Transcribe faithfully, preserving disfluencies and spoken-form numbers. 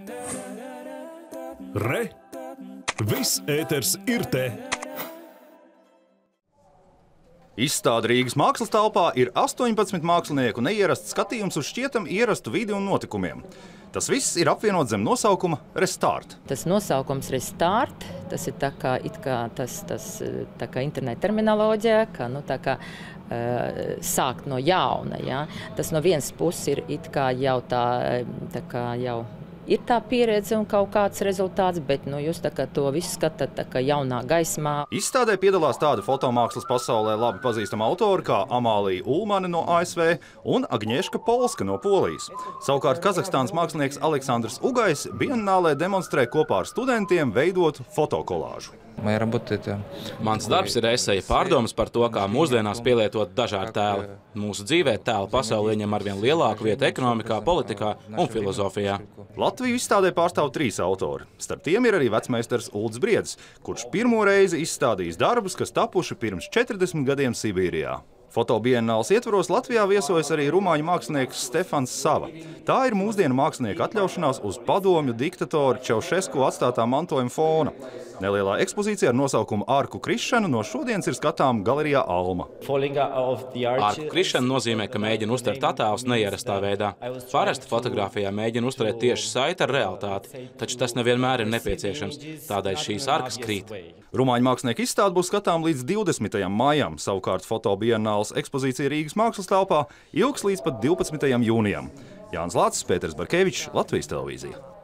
Re! Viss ēters ir te! Izstāde Rīgas mākslas telpā ir astoņpadsmit mākslinieku neierasts skatījums uz šķietam ierastu vidi un notikumiem. Tas viss ir apvienots zem nosaukuma Restart. Tas nosaukums Restart, tas ir tā kā, it kā tas, tas tā kā interneta terminoloģija, ka, nu, tā kā uh, sākt no jauna, ja? Tas no vienas puses ir it kā jau tā, tā kā jau ir tā pieredze un kaut kāds rezultāts, bet nu, jūs tā kā to visu skatāt tā kā jaunā gaismā. Izstādē piedalās tāda fotomākslas pasaulē labi pazīstama autori kā Amālija Ulmane no A S V un Agnieszka Polska no Polijas. Savukārt Kazahstānas mākslinieks Aleksandrs Ugais biennālē demonstrē kopā ar studentiem veidotu fotokolāžu. Mans darbs ir eseja pārdomas par to, kā mūsdienās pielietot dažādi tēli. Mūsu dzīvē tēli pasauli ieņem arvien lielāku vietu ekonomikā, politikā un filozofijā. Latviju izstādē pārstāv trīs autori. Starp tiem ir arī vecmeistars Ulds Briedis, kurš pirmo reizi izstādījis darbus, kas tapuši pirms četrdesmit gadiem Sibīrijā. Fotobiennāles ietvaros Latvijā viesojas arī rumāņu mākslinieks Stefans Sava. Tā ir mūsdienu mākslinieku atļaušanās uz padomju diktatora Čaušesku atstātā mantojuma fona. Nelielā ekspozīcija ar nosaukumu Arku krišanu no šodienas ir skatām galerijā Alma. Arku krišana nozīmē, ka mēģina uztvert attēlus neierastā veidā. Parasti fotografijā mēģina uzturēt tieši saiti ar realitāti, taču tas nevienmēr ir nepieciešams, tādēļ šīs arkas krīt. Rumāņu mākslinieku izstāde būs skatām līdz divdesmitajam maijam, savukārt fotobiennāles ekspozīcija Rīgas mākslas telpā ilgs līdz pat divpadsmitajam jūnijam. Jānis Lācis, Pēters Barkevičs, Latvijas televīzija.